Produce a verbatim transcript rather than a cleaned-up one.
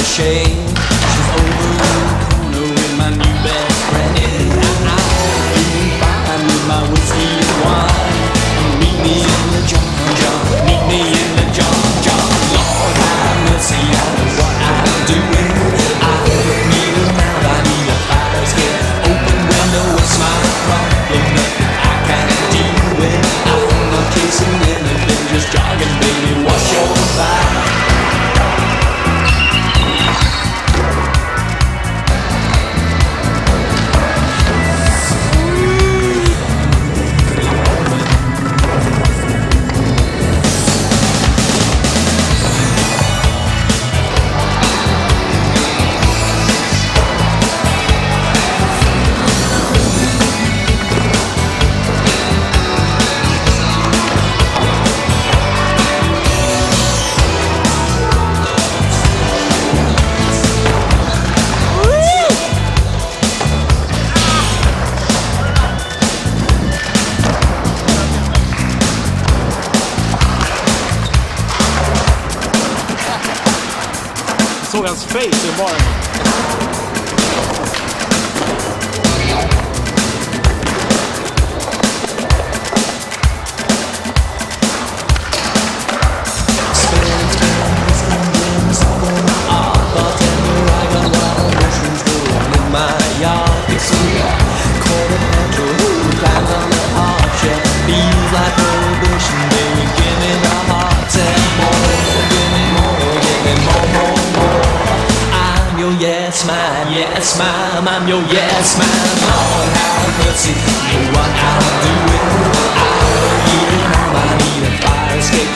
shame. She's over in the corner with my new best friend. And I'm doing fine with my whiskey and wine. Meet me in the John John, meet me in the John John. Lord have mercy on what I'm doing. I don't need a mouth, I need a fire escape. Open window, it's my problem, nothing I can deal with. I'm not chasing anything, just jogging, baby, wash your back. Såg hans face i baren. Yes, ma'am, yes, ma'am, I'm your yes, ma'am. Lord have mercy, know what I'm doing. I don't need a mom, I need a fire escape.